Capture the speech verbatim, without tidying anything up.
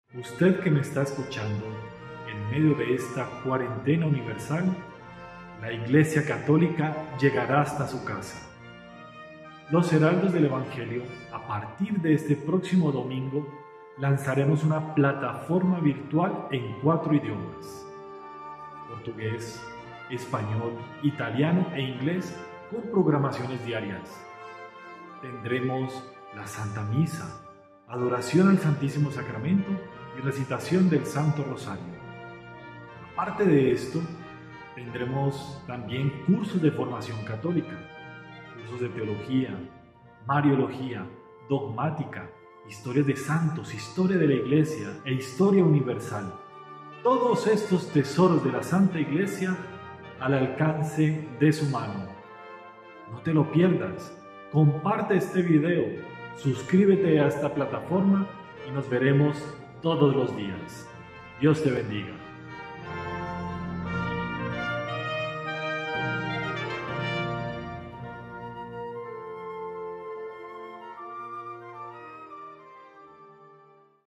Usted que me está escuchando, en medio de esta cuarentena universal, la Iglesia Católica llegará hasta su casa. Los Heraldos del Evangelio, a partir de este próximo domingo, lanzaremos una plataforma virtual en cuatro idiomas: portugués, español, italiano e inglés, con programaciones diarias. Tendremos la Santa Misa, adoración al Santísimo Sacramento y recitación del Santo Rosario. Aparte de esto, tendremos también cursos de formación católica, cursos de teología, mariología, dogmática, historias de santos, historia de la Iglesia e historia universal. Todos estos tesoros de la Santa Iglesia al alcance de su mano. No te lo pierdas. Comparte este video, suscríbete a esta plataforma y nos veremos todos los días. Dios te bendiga.